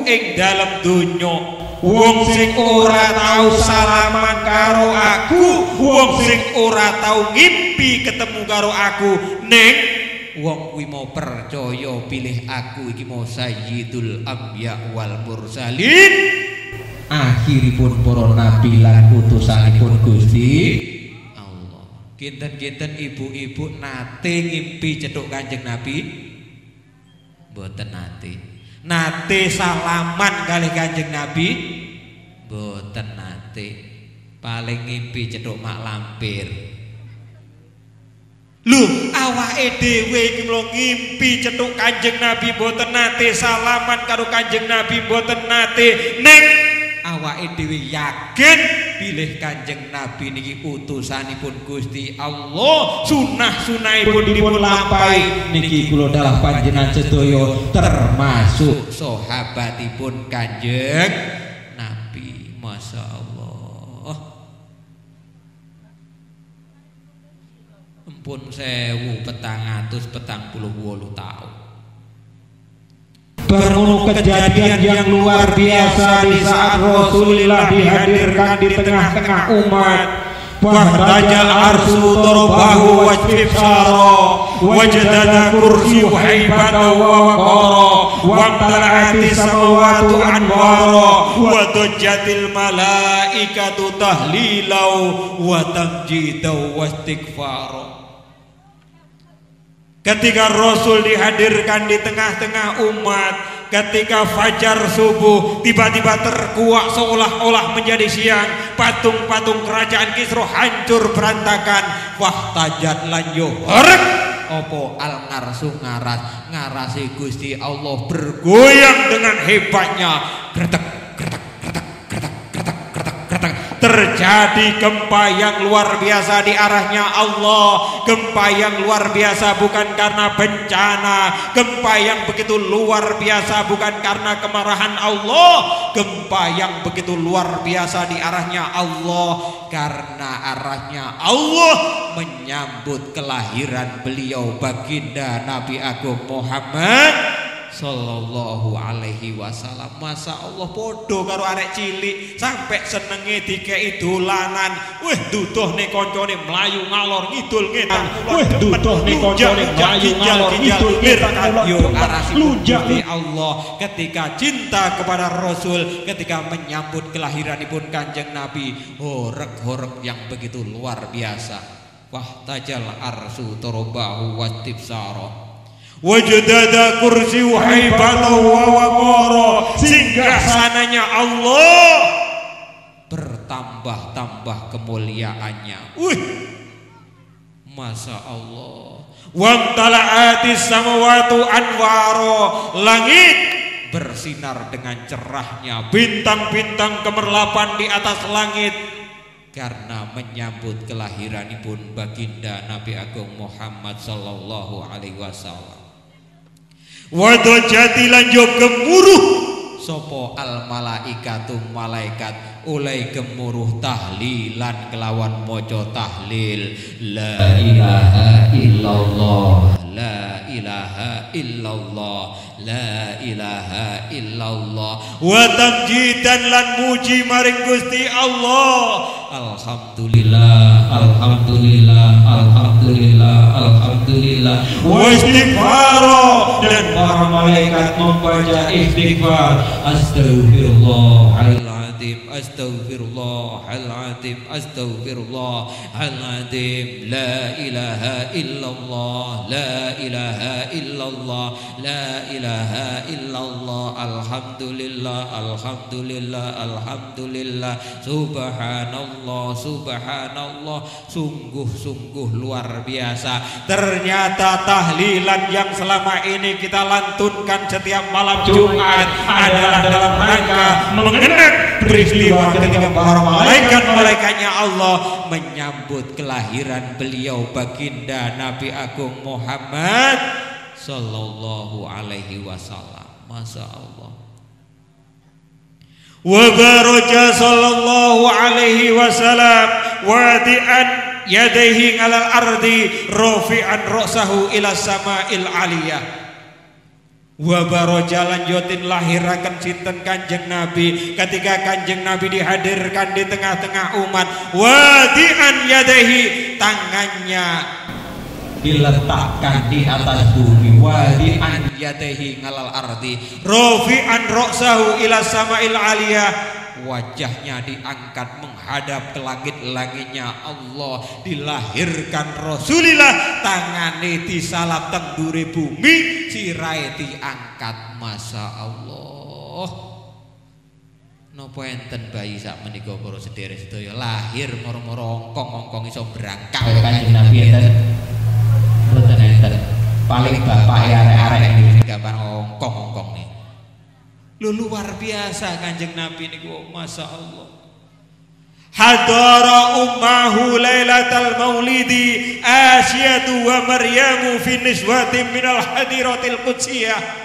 ing dalem donya. Wong sing ora tau salaman karo aku, wong sing ora tau ngimpi ketemu karo aku, ning wong kuwi mau percaya pilih aku iki mau sayyidul anbiya wal mursalin. Akhiripun para nabi lan utusanipun Gusti Allah. Kinten-kinten ibu-ibu nate ngimpi cethuk Kanjeng Nabi? Mboten nate. Nate salaman kalih Kanjeng Nabi? Mboten nate. Paling ngimpi cethuk mak lampir. Lho, awake dhewe iki mlo ngimpi cethuk Kanjeng Nabi mboten nate salaman karo Kanjeng Nabi mboten nate, ning awake dhewe yakin bilih Kanjeng Nabi niki utusanipun Gusti Allah, sunah-sunahipun dipun lampahi niki kula dalah panjenengan sedaya termasuk sahabatipun Kanjeng Nabi. Masya Allah. Pun 1448 tahun. Bermulu kejadian yang luar biasa di saat Rasulullah dihadirkan di tengah-tengah umat. Wahtajal arsu torobahu wajibsara wajadana kursi haibata wa waqara wamtala'ati samawatu anwara wadajjatil malaikatu tahlilau wa tamjidau wastighfara. Ketika Rasul dihadirkan di tengah-tengah umat, ketika fajar subuh tiba-tiba terkuak seolah-olah menjadi siang, patung-patung kerajaan Kisra hancur berantakan. Wahtajat lanyo horek opo al ngarsu ngaras, ngarasi Gusti Allah bergoyang dengan hebatnya. Gretek gretek gretek gretek gretek gretek gretek. Terjadi gempa yang luar biasa di arahnya Allah. Gempa yang luar biasa bukan karena bencana. Gempa yang begitu luar biasa bukan karena kemarahan Allah. Gempa yang begitu luar biasa di arahnya Allah karena arahnya Allah menyambut kelahiran beliau baginda Nabi Agung Muhammad sallallahu alaihi wasallam. Masa Allah podo karo arek cilik sampai senenge dikei dolanan. Wih duduhne koncone mlayu ngalor ngidul ngetan. Wih duduhne koncone mlayu ngalor ngidul ngetan. Yo arasi Gusti Allah ketika cinta kepada Rasul, ketika menyambut kelahiranipun Kanjeng Nabi, horeg-horeg yang begitu luar biasa. Wahtajal arsu torobahu watibsara wajadada kursi haibata wa waqara. Singgah sananya Allah bertambah-tambah kemuliaannya. Wih, Masya Allah. Wamtala'atis samawatu anwaro. Langit bersinar dengan cerahnya. Bintang-bintang kemerlapan di atas langit karena menyambut kelahiranipun baginda Nabi Agung Muhammad sallallahu alaihi wasallam. Wadajati lanjo gemuruh sopo al malaikatu malaikat ulai gemuruh tahlilan kelawan mojo tahlil la ilaha illallah la ilaha illallah la ilaha illallah wa tamjidan lan muji maring Gusti Allah. Alhamdulillah alhamdulillah alhamdulillah alhamdulillah wa istighfara dan para malaikat membaca istighfar. Astaghfirullahaladzim astaghfirullahaladzim astaghfirullahaladzim la ilaha illallah la ilaha illallah la ilaha illallah alhamdulillah alhamdulillah alhamdulillah subhanallah subhanallah. Sungguh-sungguh luar biasa. Ternyata tahlilan yang selama ini kita lantunkan setiap malam Jumat adalah dalam rangka mengenang peristiwa ketika para malaikat-malaikatnya Allah menyambut kelahiran beliau baginda Nabi Agung Muhammad sallallahu alaihi wasallam. Masya Allah. Wa baraja sallallahu alaihi wasallam wadi'an yadaihi alal ardi rafi'an ra'sahu ila sama'il aliyah. Wa baroja lanjutin lahirakan sinten Kanjeng Nabi. Ketika Kanjeng Nabi dihadirkan di tengah-tengah umat, wadi'an yadehi, tangannya diletakkan di atas bumi, wadi'an yadehi ngalal ardi, rofi'an roksahu ila sama'il aliyah, wajahnya diangkat menghadap ke langit-langitnya Allah. Dilahirkan Rasulillah, tangane disalap tendure bumi, sirai diangkat. Masya Allah. Napa enten bayi sak menika para sedherek sedaya lahir moro-moro ongkong-ongkong iso berangkat Kanjeng Nabi enten. Mboten enten. Paling bapak arek-arek iki gambar ongkong-ongkong nih. Lu luar biasa Kanjeng Nabi niku, Masya Allah. Hadara ummahu lailatal maulidi Asyatu wa Maryamu fi niswatin minal hadiratil qudsiyah.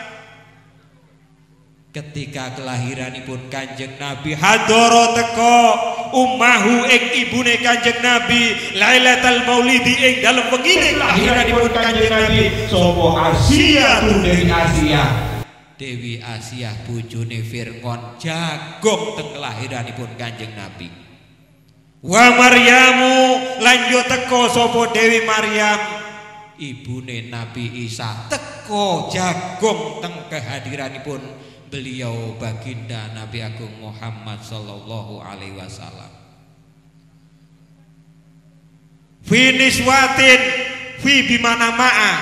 Ketika kelahiranipun Kanjeng Nabi, hadara teko ummahu ing ibune Kanjeng Nabi lailatal maulidi ing dalem wengine kelahiranipun Kanjeng Nabi sapa Asyatu Dewi Asia. Dewi Asia bojone Fir'aun jagong teng kelahiranipun Kanjeng Nabi. Wa Maryamu lanjut teko sapa Dewi Maryam ibune Nabi Isa teko jagong teng kehadiranipun beliau baginda Nabi Agung Muhammad sallallahu alaihi wasallam. Fi niswatin fi bimana ma'a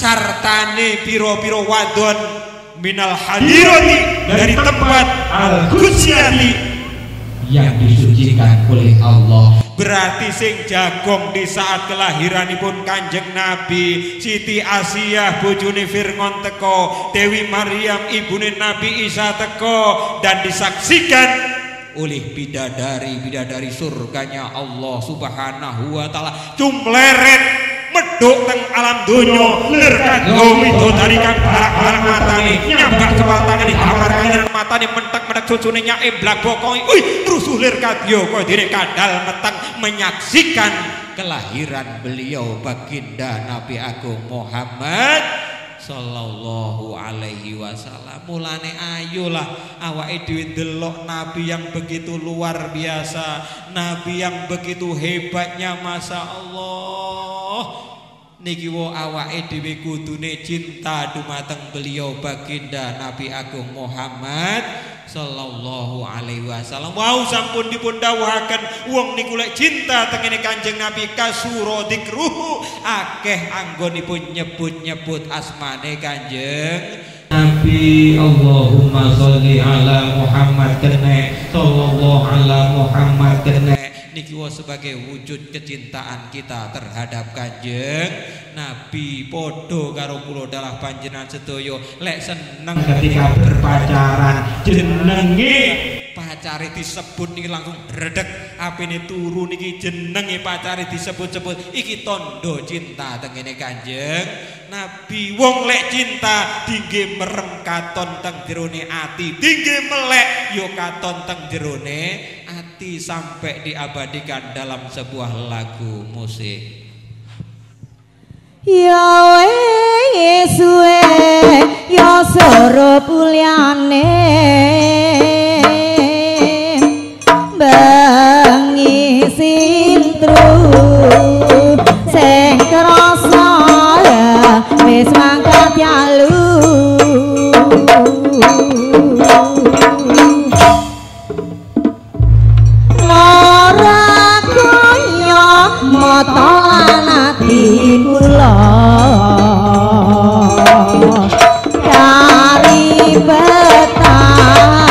sartane piro-piro wadon minal hadirati dari tempat al-qudsiyati yang disucikan oleh Allah. Berarti sing jagong di saat kelahiranipun Kanjeng Nabi Siti Asiyah bojone Fir'aun teko, Dewi Maryam ibune Nabi Isa teko, dan disaksikan oleh bidadari-bidadari surganya Allah Subhanahu wa taala cumleret medhok teng alam donya lir kanggo widodari kang barak-barak matane nyambak kepatane di kamar kangen matane mentek-mentek cucune nyae blak bokongi terus lir kadya kaya dene kadal meteng menyaksikan kelahiran beliau baginda Nabi Agung Muhammad sallallahu alaihi wasallam. Mulane ayolah awake dhewe delok nabi yang begitu luar biasa, nabi yang begitu hebatnya, Masya Allah. Niki wo awake dhewe kudune cinta dumateng beliau baginda Nabi Agung Muhammad sallallahu alaihi wasallam. Wau sampun dipun dawuhaken wong niku lek cinta tengene Kanjeng Nabi kasura dikruhu akeh anggonipun nyebut-nyebut asmane Kanjeng Nabi. Allahumma sholli ala Muhammad kene, sallallahu ala Muhammad kene. Niki sebagai wujud kecintaan kita terhadap Kanjeng Nabi. Podo karo kula dalah panjenengan sedaya lek seneng ketika berpacaran jenenge pacare disebut niki langsung redeg apine turu niki jenenge pacare disebut-sebut iki tondo cinta tengene Kanjeng Nabi. Wong lek cinta dingge merem katon teng jerone ati, dingge melek yo katon teng jerone ati, sampai diabadikan dalam sebuah lagu musik. Ya Yesue ya surup uliane bengi sintru sing krasa wis mangkat yalu lara kaya mata lan ati kula kari betah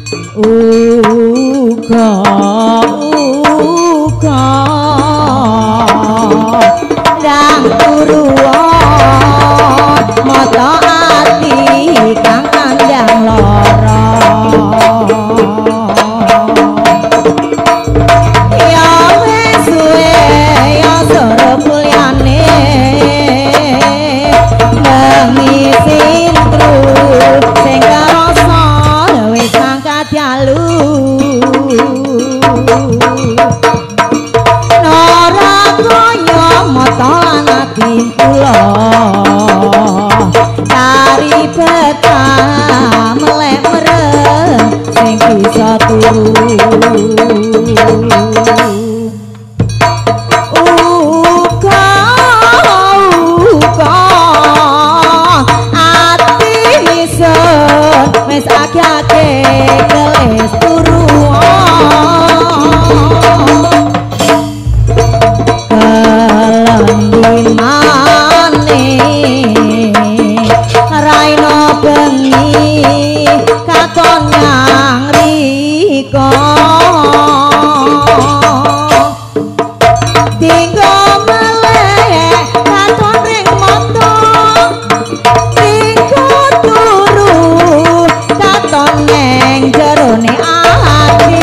uga ndang turuwa mata ati kang kandhang lara ya wis suwe ya sora kuliane mengisin tru sing karasa wis angkat dalu ati kula kari betah melek mereng sing bisa turu uga ati isun wis agake keles turu raino bengi katon nyang riko tinggo meleh katon ring moto tinggo turu katon neng jerone ati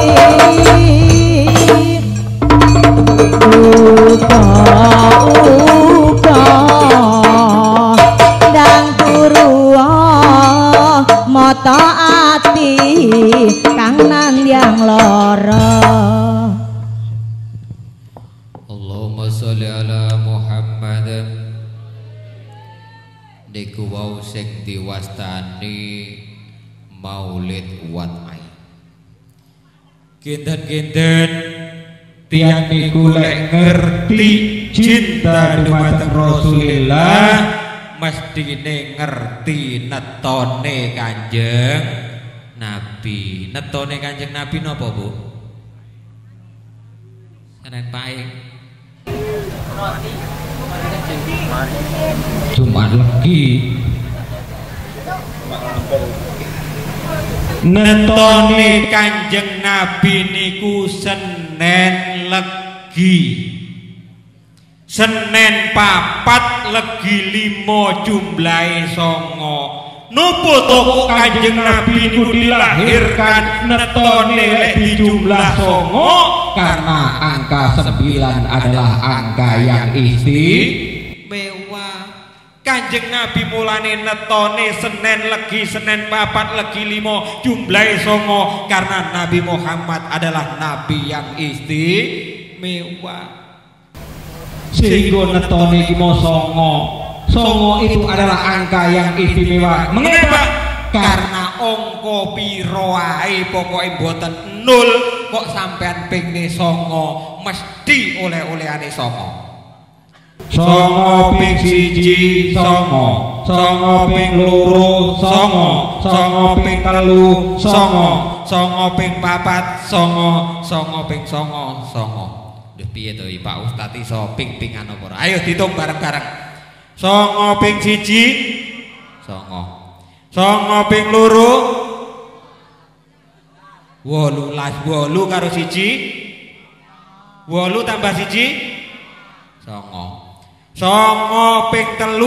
mata ati kang nandhang lara Allahumma sholli ala Muhammad niku wau sing diwastani Maulid Wad'ai kinten-kinten tiyang niku lek ngerti cinta dumateng Rasulillah mestine ngerti netone Kanjeng Nabi. Netone Kanjeng Nabi napa, Bu? Keren paing. Cuma legi netone Kanjeng Nabi niku Senen Legi. Senen 4 Legi 5 jumlahe 9. Nopo to Kanjeng Nabi niku dilahirkan netone lek dijumlah 9 karena angka 9 adalah angka yang istimewa. Kanjeng Nabi mulane netone Senen Legi, Senen 4 Legi 5 jumlahe 9 karena Nabi Muhammad adalah nabi yang istimewa. Sehingga netone iki mau 9. 9 itu adalah angka yang istimewa. Mengapa? Karena angka piro ae pokoke mboten 0 kok sampean pingne 9 mesti oleh-olehane 9. 9 ping 1 9, 9 ping 2 9, 9 ping 3 9, 9 ping 4 9, 9 ping 9 9. Piye to Pak Ustaz iso ping-pingan apa ora? Ayo ditung bareng-bareng. 9 ping 1 9. 9 ping 2 18 8 karo 1 8 tambah 1 9. 9 ping 3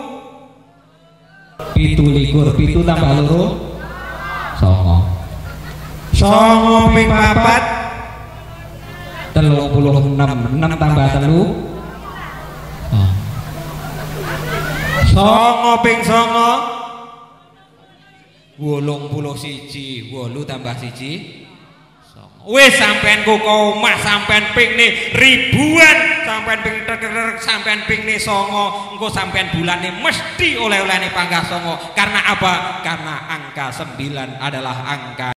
17 tambah 2 9. 9 ping 4 36 6 tambah 3 9 ping 9 81 8 tambah 1 wis sampean kok omah sampean pingne ribuan sampean ping sampean pingne 9 engko sampean bulane mesti oleh-olehane panggah 9 karena apa? Karena angka 9 adalah angka